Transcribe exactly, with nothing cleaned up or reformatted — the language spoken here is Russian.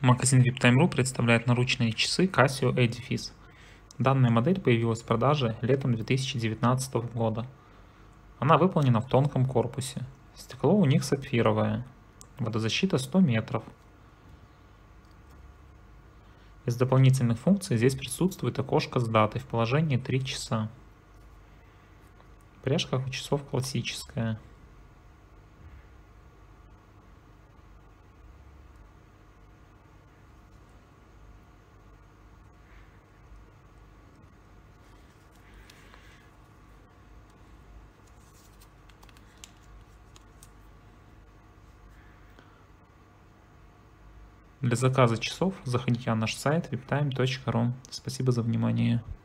Магазин виптайм точка ру представляет наручные часы Casio Edifice. Данная модель появилась в продаже летом две тысячи девятнадцатого года. Она выполнена в тонком корпусе. Стекло у них сапфировое. Водозащита сто метров. Из дополнительных функций здесь присутствует окошко с датой в положении три часа. Пряжка у часов классическая. Для заказа часов заходите на наш сайт виптайм точка ру. Спасибо за внимание.